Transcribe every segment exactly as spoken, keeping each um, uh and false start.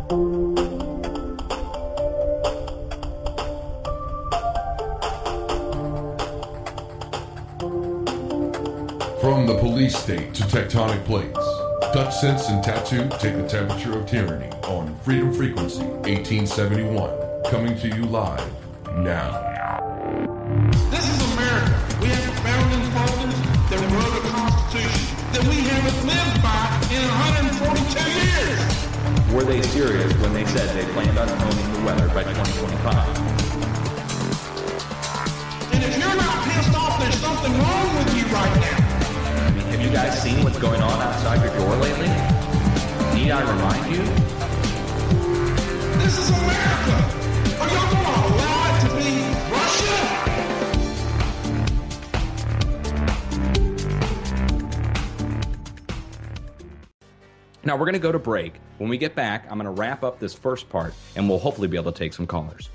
From the police state to tectonic plates, Dutchsinse and Tattoo take the temperature of tyranny on Freedom Frequency eighteen seventy-one, coming to you live now. This is America. We have founding fathers that wrote a constitution that we haven't lived by in one hundred forty-two years. Were they serious when they said they planned on owning the weather by twenty twenty-five? And if you're not pissed off, there's something wrong with you right now. I mean, have you guys seen what's going on outside your door lately? Need I remind you? This is America. Are y'all going to allow it to be Russia? Now we're going to go to break. When we get back, I'm going to wrap up this first part, and we'll hopefully be able to take some callers.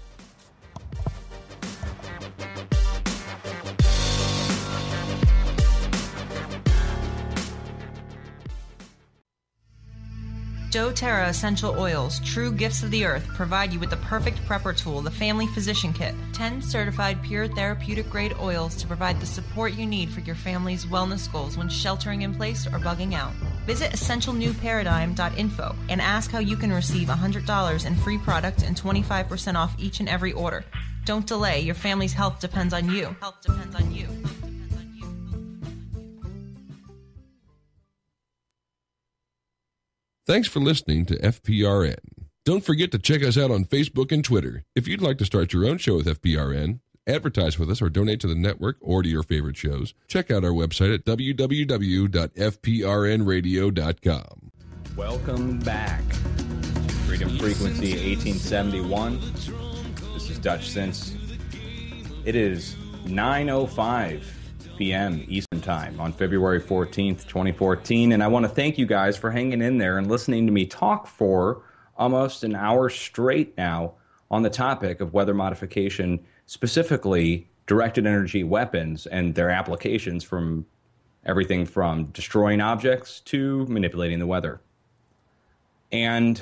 doTERRA Essential Oils, true gifts of the earth, provide you with the perfect prepper tool, the Family Physician Kit. ten certified pure therapeutic grade oils to provide the support you need for your family's wellness goals when sheltering in place or bugging out. Visit essential new paradigm dot info and ask how you can receive one hundred dollars in free product and twenty-five percent off each and every order. Don't delay. Your family's health depends on you. Health depends on you. Thanks for listening to F P R N. Don't forget to check us out on Facebook and Twitter. If you'd like to start your own show with F P R N, advertise with us, or donate to the network or to your favorite shows, check out our website at w w w dot f p r n radio dot com. Welcome back to Freedom Frequency eighteen seventy-one. This is Dutchsinse. It is nine oh five p.m. Eastern Time on February fourteenth, twenty fourteen, and I want to thank you guys for hanging in there and listening to me talk for almost an hour straight now on the topic of weather modification, specifically directed energy weapons and their applications, from everything from destroying objects to manipulating the weather. And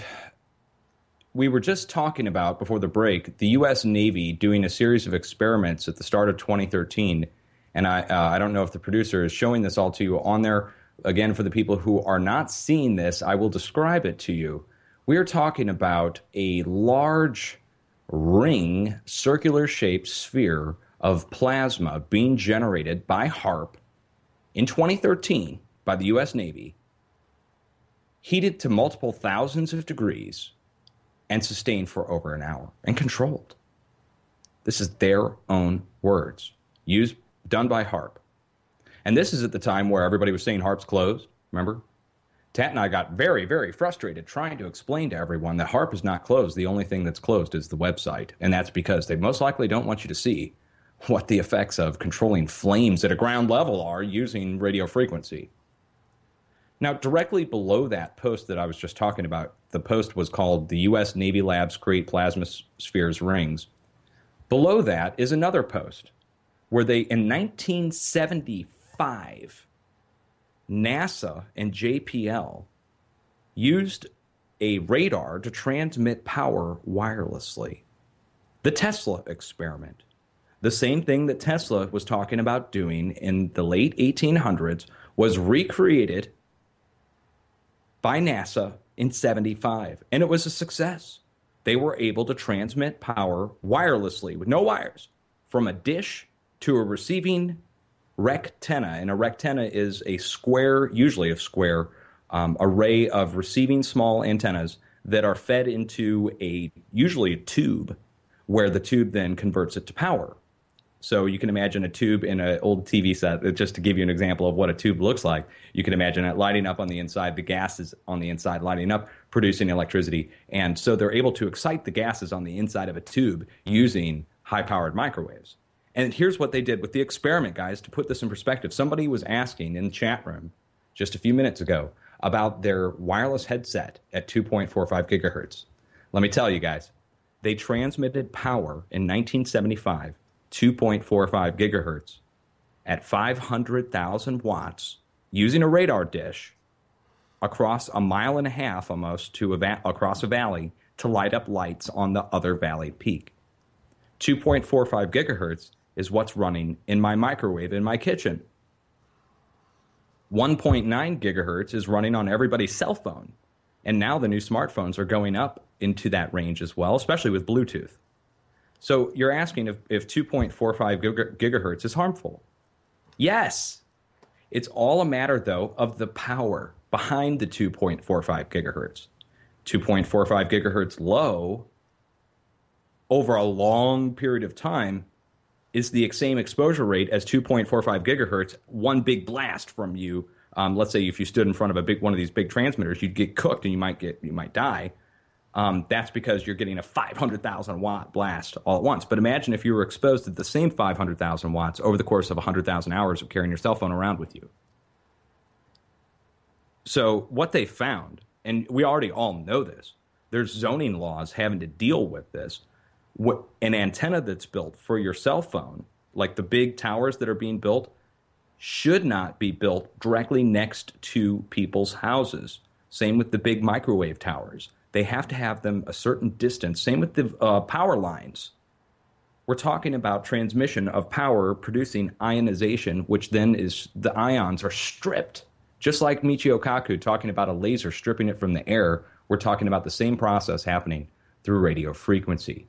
we were just talking about, before the break, the U S Navy doing a series of experiments at the start of twenty thirteen. And I uh, I don't know if the producer is showing this all to you on there. Again, for the people who are not seeing this, I will describe it to you. We are talking about a large ring, circular-shaped sphere of plasma being generated by HAARP in twenty thirteen by the U S Navy, heated to multiple thousands of degrees, and sustained for over an hour, and controlled. This is their own words, used, done by HAARP. And this is at the time where everybody was saying HAARP's closed, remember? Tat and I got very, very frustrated trying to explain to everyone that HAARP is not closed. The only thing that's closed is the website. And that's because they most likely don't want you to see what the effects of controlling flames at a ground level are using radio frequency. Now, directly below that post that I was just talking about, the post was called "The U S Navy Labs Create Plasma Spheres Rings." Below that is another post where they, in nineteen seventy-five, NASA and J P L used a radar to transmit power wirelessly. The Tesla experiment. The same thing that Tesla was talking about doing in the late eighteen hundreds was recreated by NASA in seventy-five, and it was a success. They were able to transmit power wirelessly with no wires from a dish to a receiving rectenna, and a rectenna is a square, usually a square, um, array of receiving small antennas that are fed into a, usually a tube, where the tube then converts it to power. So you can imagine a tube in an old T V set, just to give you an example of what a tube looks like. You can imagine it lighting up on the inside, the gases on the inside lighting up, producing electricity. And so they're able to excite the gases on the inside of a tube using high-powered microwaves. And here's what they did with the experiment, guys, to put this in perspective. Somebody was asking in the chat room just a few minutes ago about their wireless headset at two point four five gigahertz. Let me tell you guys, they transmitted power in nineteen seventy-five, two point four five gigahertz at five hundred thousand watts using a radar dish across a mile and a half almost to a va- across a valley to light up lights on the other valley peak. two point four five gigahertz is what's running in my microwave in my kitchen. one point nine gigahertz is running on everybody's cell phone. And now the new smartphones are going up into that range as well, especially with Bluetooth. So you're asking if, if two point four five gigahertz is harmful. Yes. It's all a matter, though, of the power behind the two point four five gigahertz. two point four five gigahertz low over a long period of time is the same exposure rate as two point four five gigahertz, one big blast from you. Um, let's say if you stood in front of a big one of these big transmitters, you'd get cooked and you might get you might die. Um, that's because you're getting a five hundred thousand watt blast all at once. But imagine if you were exposed to the same five hundred thousand watts over the course of one hundred thousand hours of carrying your cell phone around with you. So what they found, and we already all know this, there's zoning laws having to deal with this. What, an antenna that's built for your cell phone, like the big towers that are being built, should not be built directly next to people's houses. Same with the big microwave towers. They have to have them a certain distance. Same with the uh, power lines. We're talking about transmission of power producing ionization, which then is the ions are stripped. Just like Michio Kaku talking about a laser stripping it from the air, we're talking about the same process happening through radio frequency.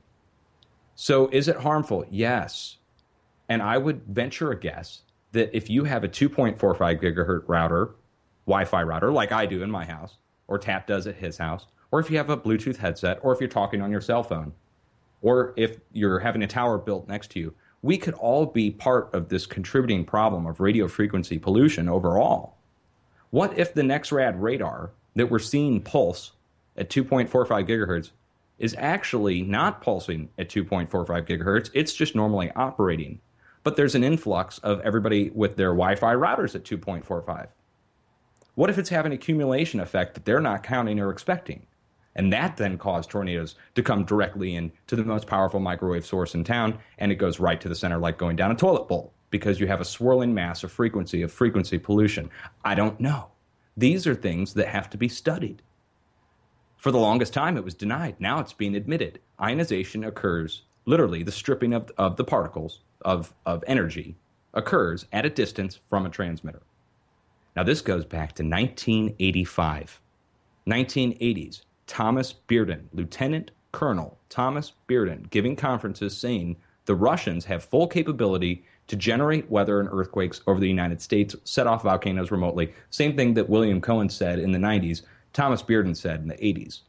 So is it harmful? Yes. And I would venture a guess that if you have a two point four five gigahertz router, Wi-Fi router, like I do in my house, or Tap does at his house, or if you have a Bluetooth headset, or if you're talking on your cell phone, or if you're having a tower built next to you, we could all be part of this contributing problem of radio frequency pollution overall. What if the NEXRAD radar that we're seeing pulse at two point four five gigahertz is actually not pulsing at two point four five gigahertz, it's just normally operating. But there's an influx of everybody with their Wi-Fi routers at two point four five. What if it's having an accumulation effect that they're not counting or expecting? And that then caused tornadoes to come directly in to the most powerful microwave source in town, and it goes right to the center like going down a toilet bowl because you have a swirling mass of frequency, of frequency pollution. I don't know. These are things that have to be studied. For the longest time, it was denied. Now it's being admitted. Ionization occurs, literally the stripping of, of the particles of, of energy occurs at a distance from a transmitter. Now this goes back to nineteen eighty-five. nineteen eighties, Thomas Bearden, Lieutenant Colonel Thomas Bearden, giving conferences saying the Russians have full capability to generate weather and earthquakes over the United States, set off volcanoes remotely. Same thing that William Cohen said in the nineties, Thomas Bearden said in the eighties.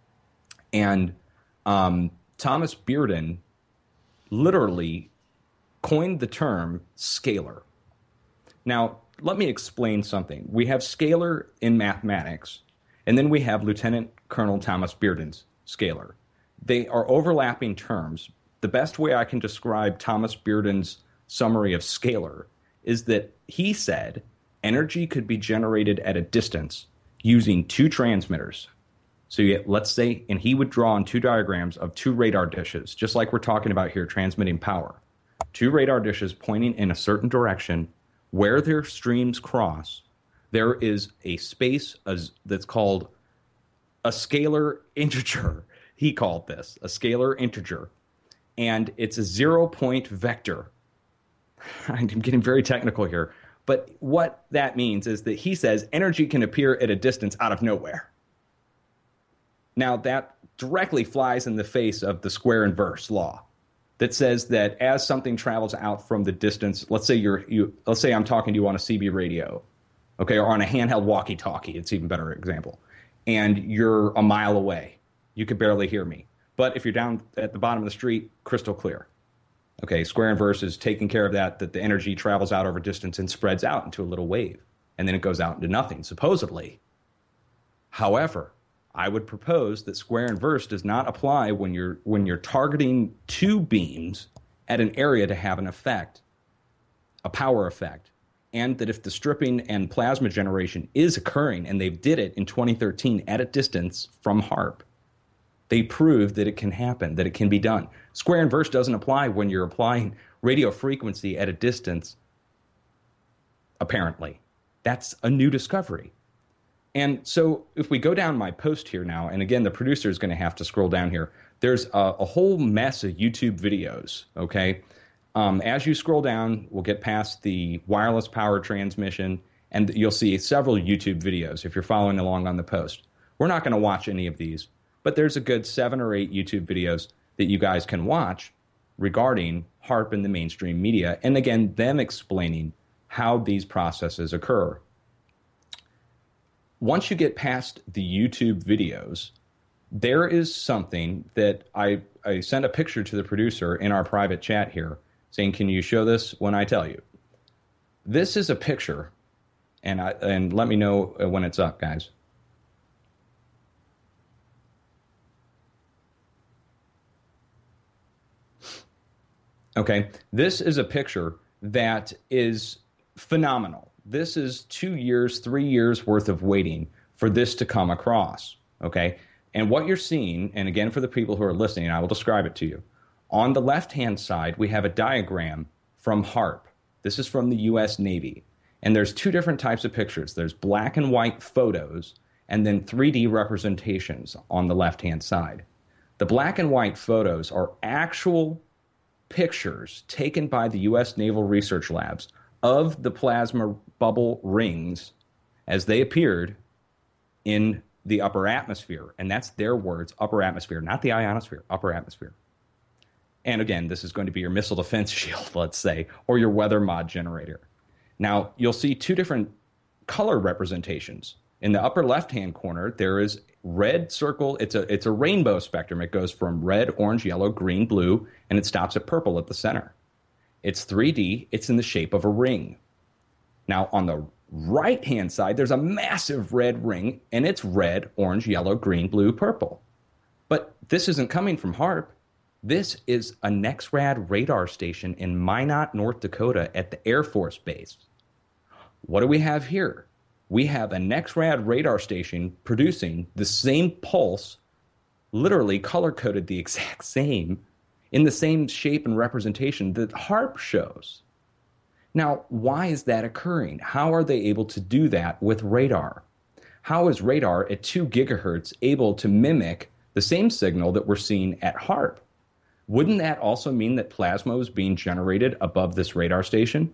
And um, Thomas Bearden literally coined the term scalar. Now, let me explain something. We have scalar in mathematics, and then we have Lieutenant Colonel Thomas Bearden's scalar. They are overlapping terms. The best way I can describe Thomas Bearden's summary of scalar is that he said energy could be generated at a distance using two transmitters. So you get, let's say, and he would draw on two diagrams of two radar dishes, just like we're talking about here, transmitting power. Two radar dishes pointing in a certain direction. Where their streams cross, there is a space as, that's called a scalar integer. He called this a scalar integer. And it's a zero-point vector. I'm getting very technical here. But what that means is that he says energy can appear at a distance out of nowhere. Now, that directly flies in the face of the square inverse law that says that as something travels out from the distance, let's say you're you let's say I'm talking to you on a C B radio, okay, or on a handheld walkie-talkie, it's even better example, and you're a mile away. You could barely hear me. But if you're down at the bottom of the street, crystal clear. Okay, square inverse is taking care of that, that the energy travels out over distance and spreads out into a little wave, and then it goes out into nothing, supposedly. However, I would propose that square inverse does not apply when you're when you're targeting two beams at an area to have an effect, a power effect, and that if the stripping and plasma generation is occurring, and they did it in twenty thirteen at a distance from HAARP, they proved that it can happen, that it can be done. Square inverse doesn't apply when you're applying radio frequency at a distance, apparently. That's a new discovery. And so if we go down my post here now, and again, the producer is going to have to scroll down here. There's a, a whole mess of YouTube videos, okay? Um, as you scroll down, we'll get past the wireless power transmission, and you'll see several YouTube videos if you're following along on the post. We're not going to watch any of these, but there's a good seven or eight YouTube videos that you guys can watch regarding HAARP in the mainstream media, and again, them explaining how these processes occur. Once you get past the YouTube videos, there is something that I, I sent a picture to the producer in our private chat here saying, can you show this when I tell you? This is a picture, and, I, and let me know when it's up, guys. Okay, this is a picture that is phenomenal. This is two years, three years worth of waiting for this to come across, okay? And what you're seeing, and again, for the people who are listening, I will describe it to you. On the left-hand side, we have a diagram from HAARP. This is from the U S Navy. And there's two different types of pictures. There's black and white photos, and then three D representations on the left-hand side. The black and white photos are actual pictures taken by the U S Naval Research Labs of the plasma bubble rings as they appeared in the upper atmosphere. And that's their words, upper atmosphere, not the ionosphere, upper atmosphere. And again, this is going to be your missile defense shield, let's say, or your weather mod generator. Now, you'll see two different color representations. In the upper left-hand corner, there is red circle. It's a, it's a rainbow spectrum. It goes from red, orange, yellow, green, blue, and it stops at purple at the center. It's three D. It's in the shape of a ring. Now, on the right-hand side, there's a massive red ring, and it's red, orange, yellow, green, blue, purple. But this isn't coming from HAARP. This is a NEXRAD radar station in Minot, North Dakota at the Air Force Base. What do we have here? We have a NEXRAD radar station producing the same pulse, literally color-coded the exact same, in the same shape and representation that HAARP shows. Now, why is that occurring? How are they able to do that with radar? How is radar at two gigahertz able to mimic the same signal that we're seeing at HAARP? Wouldn't that also mean that plasma is being generated above this radar station?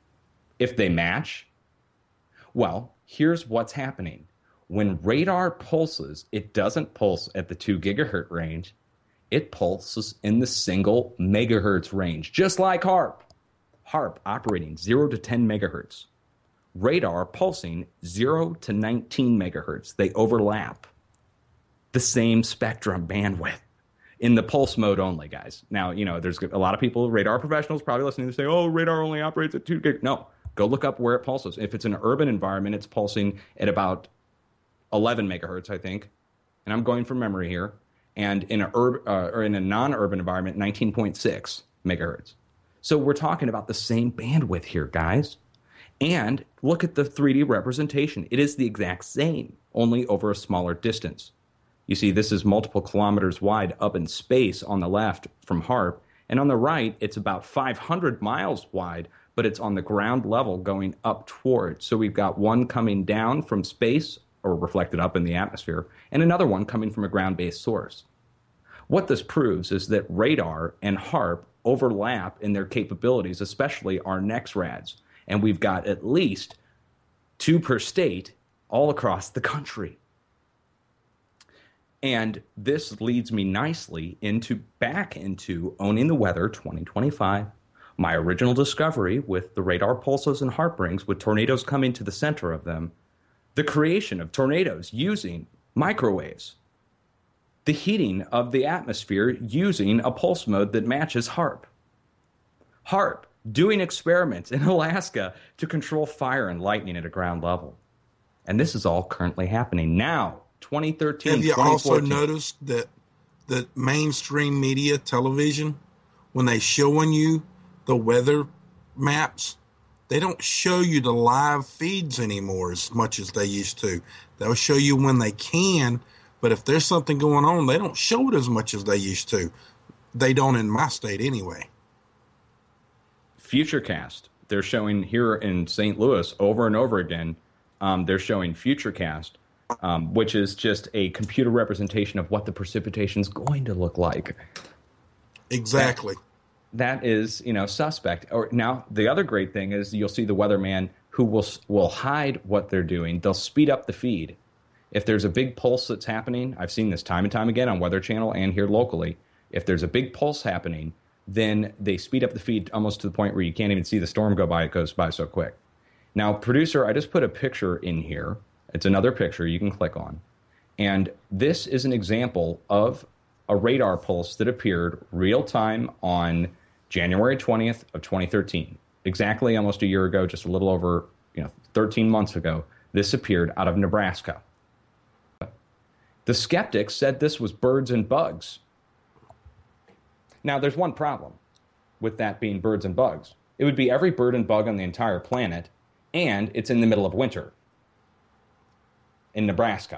If they match? Well, here's what's happening. When radar pulses, it doesn't pulse at the two gigahertz range. It pulses in the single megahertz range, just like HAARP. HAARP operating zero to ten megahertz. Radar pulsing zero to nineteen megahertz. They overlap the same spectrum bandwidth in the pulse mode only, guys. Now, you know, there's a lot of people, radar professionals, probably listening to say, oh, radar only operates at two gigahertz. No, go look up where it pulses. If it's an urban environment, it's pulsing at about eleven megahertz, I think. And I'm going from memory here. And in a, urb, uh, or in a non-urban environment, nineteen point six megahertz. So we're talking about the same bandwidth here, guys. And look at the three D representation. It is the exact same, only over a smaller distance. You see, this is multiple kilometers wide up in space on the left from HAARP. And on the right, it's about five hundred miles wide, but it's on the ground level going up towards. So we've got one coming down from space, or reflected up in the atmosphere, and another one coming from a ground-based source. What this proves is that radar and HAARP overlap in their capabilities, especially our NEXRADs. And we've got at least two per state all across the country. And this leads me nicely into back into Owning the Weather twenty twenty-five, my original discovery with the radar pulses and HAARP rings with tornadoes coming to the center of them, the creation of tornadoes using microwaves, the heating of the atmosphere using a pulse mode that matches HAARP. HAARP doing experiments in Alaska to control fire and lightning at a ground level. And this is all currently happening now, twenty thirteen, Have you also noticed that the mainstream media, television, when they showing you the weather maps, they don't show you the live feeds anymore as much as they used to. They'll show you when they can, but if there's something going on, they don't show it as much as they used to. They don't in my state anyway. Futurecast. They're showing here in Saint Louis over and over again. Um, they're showing Futurecast um, which is just a computer representation of what the precipitation is going to look like. Exactly. That, that is, you know, suspect. Or now the other great thing is you'll see the weatherman who will will hide what they're doing. They'll speed up the feed. If there's a big pulse that's happening, I've seen this time and time again on Weather Channel and here locally. If there's a big pulse happening, then they speed up the feed almost to the point where you can't even see the storm go by. It goes by so quick. Now, producer, I just put a picture in here. It's another picture you can click on. And this is an example of a radar pulse that appeared real time on January twentieth of twenty thirteen. Exactly almost a year ago, just a little over, you know, thirteen months ago, this appeared out of Nebraska. The skeptics said this was birds and bugs. Now, there's one problem with that being birds and bugs. It would be every bird and bug on the entire planet, and it's in the middle of winter in Nebraska.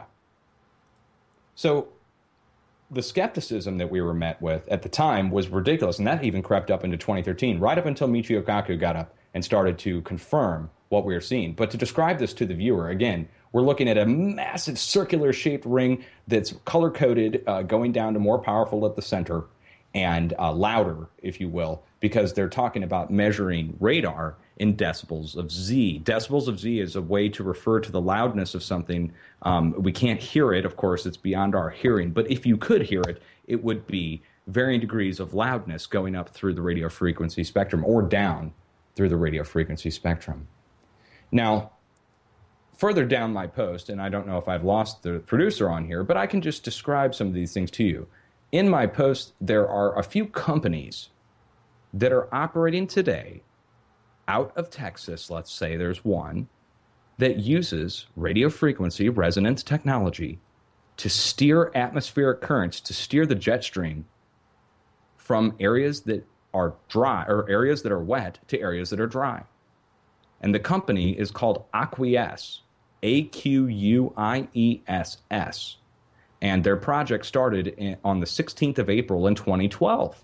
So the skepticism that we were met with at the time was ridiculous, and that even crept up into twenty thirteen, right up until Michio Kaku got up and started to confirm what we were seeing. But to describe this to the viewer, again, we're looking at a massive circular-shaped ring that's color-coded, uh, going down to more powerful at the center and uh, louder, if you will, because they're talking about measuring radar in decibels of Z. Decibels of Z is a way to refer to the loudness of something. Um, we can't hear it, of course, it's beyond our hearing. But if you could hear it, it would be varying degrees of loudness going up through the radio frequency spectrum or down through the radio frequency spectrum. Now, further down my post, and I don't know if I've lost the producer on here, but I can just describe some of these things to you. In my post, there are a few companies that are operating today out of Texas. Let's say there's one that uses radio frequency resonance technology to steer atmospheric currents, to steer the jet stream from areas that are dry or areas that are wet to areas that are dry. And the company is called Aquies, A Q U I E S S. And their project started in, on the sixteenth of April in twenty twelve.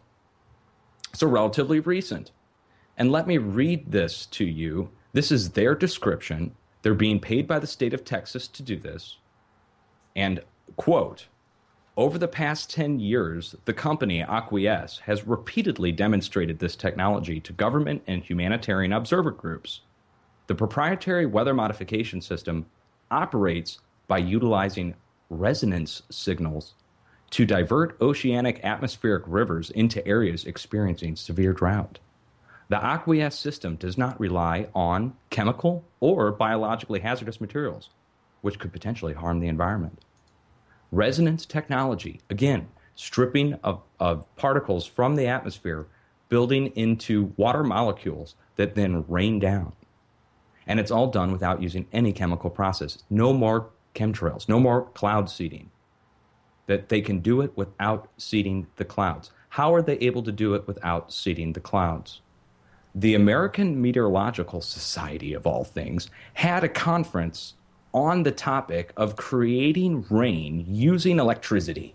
So relatively recent. And let me read this to you. This is their description. They're being paid by the state of Texas to do this. And, quote, over the past ten years, the company, Aquies, has repeatedly demonstrated this technology to government and humanitarian observer groups. The proprietary weather modification system operates by utilizing resonance signals to divert oceanic atmospheric rivers into areas experiencing severe drought. The Aquies system does not rely on chemical or biologically hazardous materials, which could potentially harm the environment. Resonance technology, again, stripping of, of particles from the atmosphere, building into water molecules that then rain down. And it's all done without using any chemical process. No more chemtrails, no more cloud seeding. That they can do it without seeding the clouds. How are they able to do it without seeding the clouds? The American Meteorological Society, of all things, had a conference on the topic of creating rain using electricity.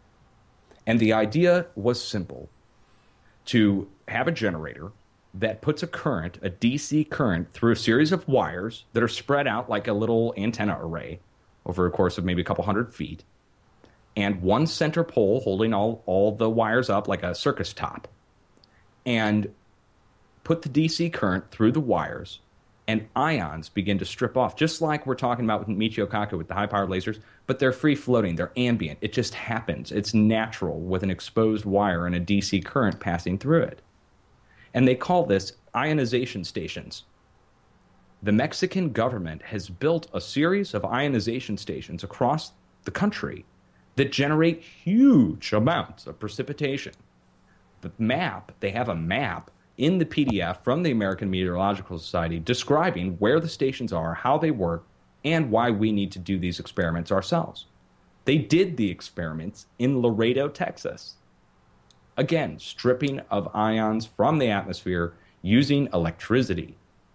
And the idea was simple: to have a generator that puts a current, a D C current, through a series of wires that are spread out like a little antenna array over a course of maybe a couple hundred feet, and one center pole holding all, all the wires up like a circus top, and put the D C current through the wires, and ions begin to strip off, just like we're talking about with Michio Kaku with the high-powered lasers, but they're free-floating, they're ambient. It just happens. It's natural with an exposed wire and a D C current passing through it. And they call this ionization stations. The Mexican government has built a series of ionization stations across the country that generate huge amounts of precipitation. The map, they have a map in the P D F from the American Meteorological Society describing where the stations are, how they work, and why we need to do these experiments ourselves. They did the experiments in Laredo, Texas. Again, stripping of ions from the atmosphere using electricity.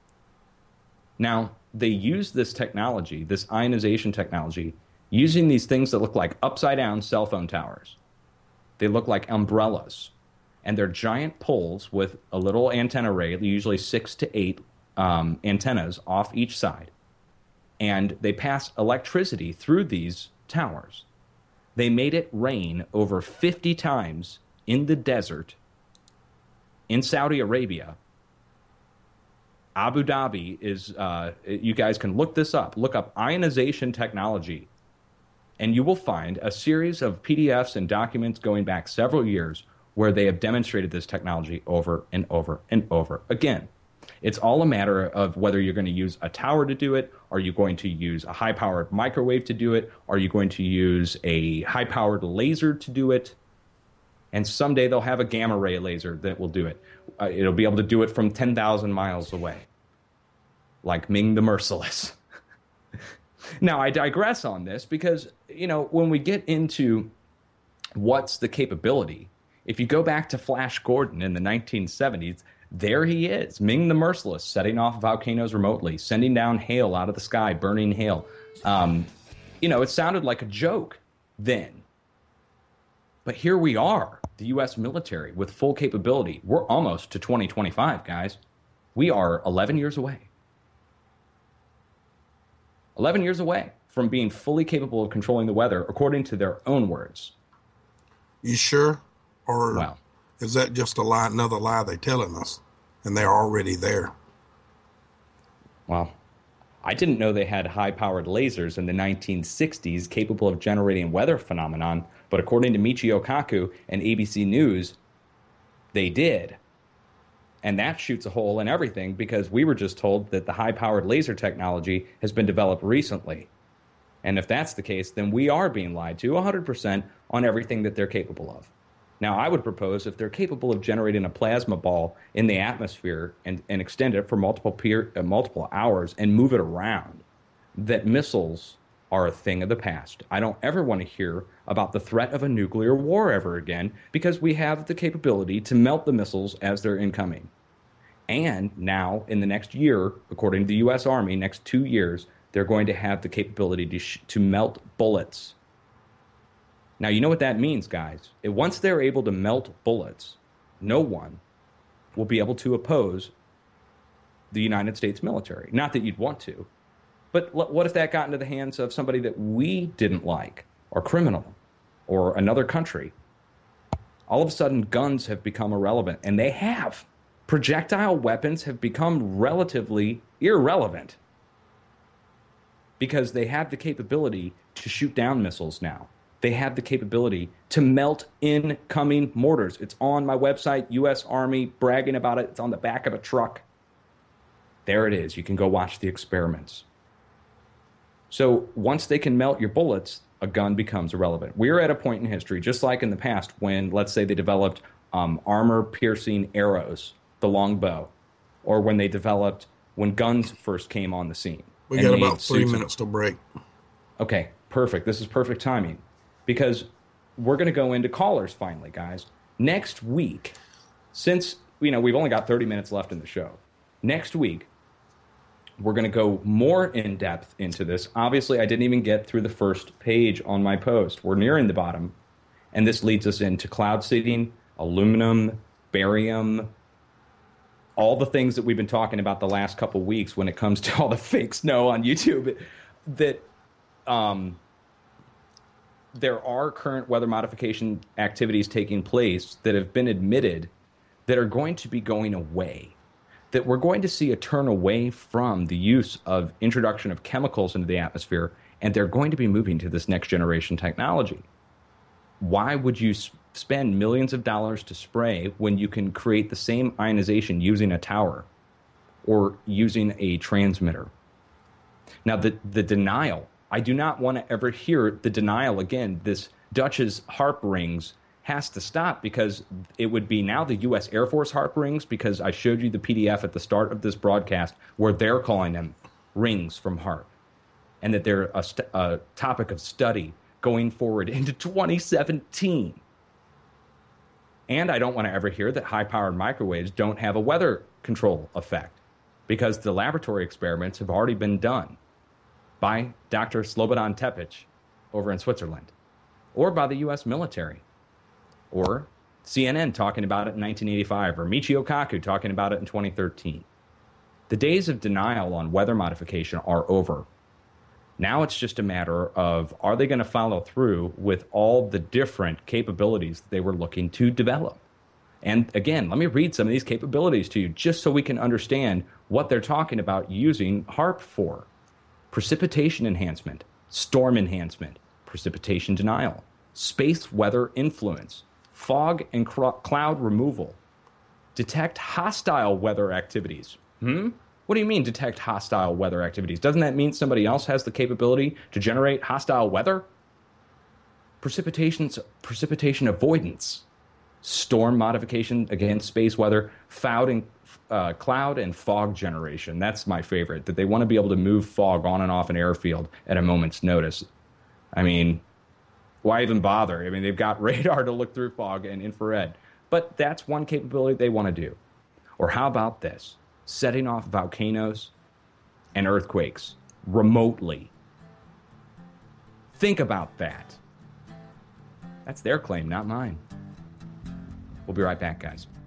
Now, they use this technology, this ionization technology, using these things that look like upside-down cell phone towers. They look like umbrellas. And they're giant poles with a little antenna array, usually six to eight um, antennas off each side. and they pass electricity through these towers. They made it rain over fifty times in the desert in Saudi Arabia. Abu Dhabi is, uh, you guys can look this up. Look up ionization technology, and you will find a series of P D Fs and documents going back several years where they have demonstrated this technology over and over and over again. It's all a matter of whether you're going to use a tower to do it. Are you going to use a high-powered microwave to do it? Are you going to use a high-powered laser to do it? And someday they'll have a gamma ray laser that will do it. Uh, it'll be able to do it from ten thousand miles away, like Ming the Merciless. Now, I digress on this because, you know, when we get into what's the capability, if you go back to Flash Gordon in the nineteen seventies, there he is, Ming the Merciless, setting off volcanoes remotely, sending down hail out of the sky, burning hail. Um, you know, it sounded like a joke then. But here we are, the U S military with full capability. We're almost to twenty twenty-five, guys. We are eleven years away. eleven years away from being fully capable of controlling the weather, according to their own words. You sure? Or Well, is that just a lie, another lie they're telling us, and they're already there? Well, I didn't know they had high-powered lasers in the nineteen sixties capable of generating weather phenomenon, but according to Michio Kaku and A B C News, they did. And that shoots a hole in everything because we were just told that the high-powered laser technology has been developed recently. And if that's the case, then we are being lied to one hundred percent on everything that they're capable of. Now, I would propose if they're capable of generating a plasma ball in the atmosphere and, and extend it for multiple peer, uh, multiple hours and move it around, that missiles are a thing of the past. I don't ever want to hear about the threat of a nuclear war ever again because we have the capability to melt the missiles as they're incoming. And now, in the next year, according to the U S Army, next two years, they're going to have the capability to, sh- to melt bullets. Now, you know what that means, guys. It, once they're able to melt bullets, no one will be able to oppose the United States military. Not that you'd want to. But what if that got into the hands of somebody that we didn't like, or criminal, or another country? All of a sudden, guns have become irrelevant, and they have. Projectile weapons have become relatively irrelevant because they have the capability to shoot down missiles now. They have the capability to melt incoming mortars. It's on my website, U S Army, bragging about it. It's on the back of a truck. There it is. You can go watch the experiments. So once they can melt your bullets, a gun becomes irrelevant. We're at a point in history, just like in the past, when, let's say, they developed um, armor-piercing arrows, the longbow, or when they developed, when guns first came on the scene. We got about three minutes to break. Okay, perfect. This is perfect timing because we're going to go into callers finally, guys. Next week, since, you know, we've only got thirty minutes left in the show, next week, we're going to go more in depth into this. Obviously, I didn't even get through the first page on my post. We're nearing the bottom, and this leads us into cloud seeding, aluminum, barium, all the things that we've been talking about the last couple weeks when it comes to all the fake snow on YouTube. That um, there are current weather modification activities taking place that have been admitted that are going to be going away. That we're going to see a turn away from the use of introduction of chemicals into the atmosphere, and they're going to be moving to this next generation technology. Why would you sp- spend millions of dollars to spray when you can create the same ionization using a tower or using a transmitter? Now, the, the denial, I do not want to ever hear the denial again. This Dutch's HAARP rings has to stop because it would be now the U S Air Force HAARP rings, because I showed you the P D F at the start of this broadcast where they're calling them rings from HAARP, and that they're a, st- a topic of study going forward into twenty seventeen. And I don't want to ever hear that high-powered microwaves don't have a weather control effect, because the laboratory experiments have already been done by Doctor Slobodan Tepic over in Switzerland, or by the U S military, or C N N talking about it in nineteen eighty-five, or Michio Kaku talking about it in twenty thirteen. The days of denial on weather modification are over. Now it's just a matter of, are they going to follow through with all the different capabilities that they were looking to develop? And again, let me read some of these capabilities to you just so we can understand what they're talking about using HAARP for. Precipitation enhancement, storm enhancement, precipitation denial, space weather influence, fog and cr- cloud removal, detect hostile weather activities. Hmm? What do you mean detect hostile weather activities? Doesn't that mean somebody else has the capability to generate hostile weather? Precipitation's, precipitation avoidance, storm modification against space weather, cloud and, uh, cloud and fog generation. That's my favorite, that they want to be able to move fog on and off an airfield at a moment's notice. I mean, why even bother? I mean, they've got radar to look through fog and infrared. But that's one capability they want to do. Or how about this? Setting off volcanoes and earthquakes remotely. Think about that. That's their claim, not mine. We'll be right back, guys.